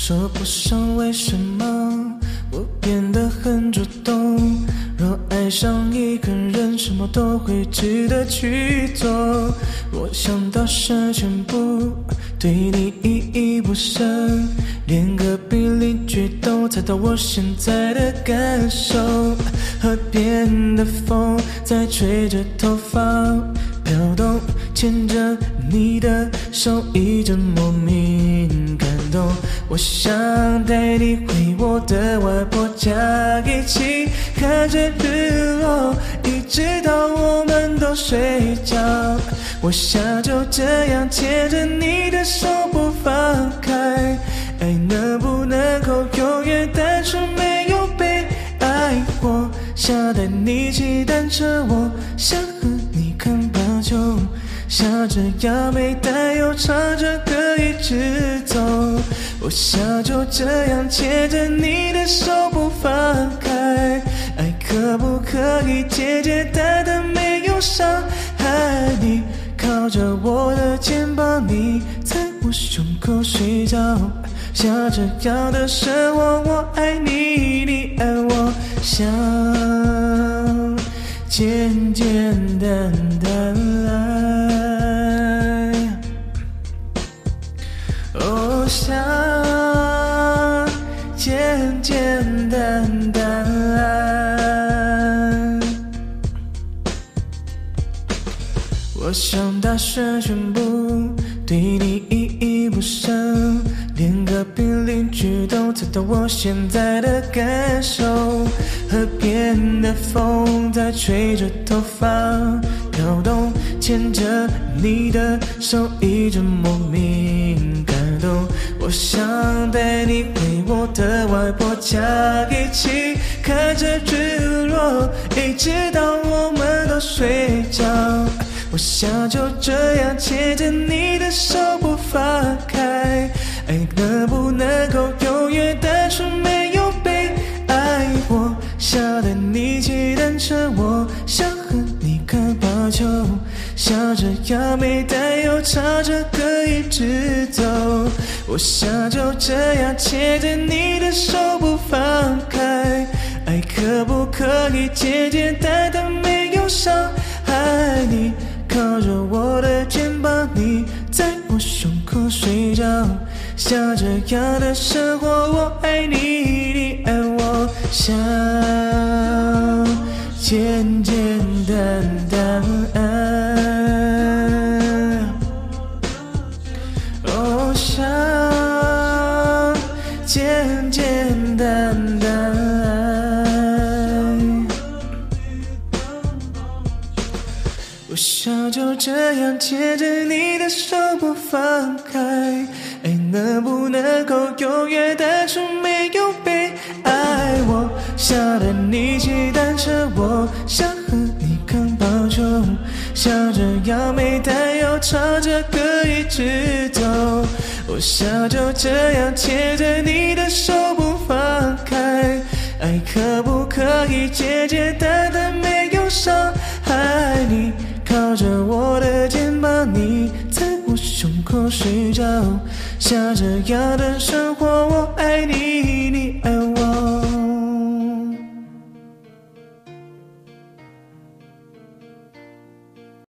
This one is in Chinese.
说不上为什么我变得很主动，若爱上一个人，什么都会值得去做。我想到这全部对你意义不深，连隔壁邻居都猜到我现在的感受。河边的风在吹着头发飘动，牵着你的手一阵莫名感动。我想带你回我的外婆家，一起看着日落，一直到我们都睡着。我想就这样牵着你的手不放开，爱能不能够永远单纯没有被爱过？想带你骑单车，我想和你看棒球，想这样没担忧唱着歌一直走。我想就这样牵着你的手不放开，爱可不可以简简单单没有伤害你？靠着我的肩膀，你在我胸口睡着，像这样的生活，我爱你，你爱我，想简简单单爱，哦，想简简单单爱。我想大学全部对你意义不深，连隔壁邻居都猜到我现在的感受。河边的风在吹着头发飘动，牵着你的手一阵莫名感动。我想带你回我的外婆家，一起看着日落，一直到我们都睡着。我想就这样牵着你的手不放开，爱能不能够永远单纯没有被爱过？想带你骑单车，我想和你看棒球，像这样没担忧唱着歌一直走。我想就这样牵着你的手不放开，爱可不可以简简单单没有伤害你？靠着我的肩膀，你在我胸口睡着，像这样的生活，我爱你，你爱我，想简简单单爱，哦，想简简单单爱。我想就这样牵着你的手不放开，爱能不能够永远单纯没有被爱？我想带你骑单车，我想和你看棒球，像这样没担忧唱着歌一直走。我想就这样牵着你的手不放开，爱可不可以简简单单没有伤害你？靠着我的肩膀，你在我胸口睡着，像这样的生活，我爱你，你爱我。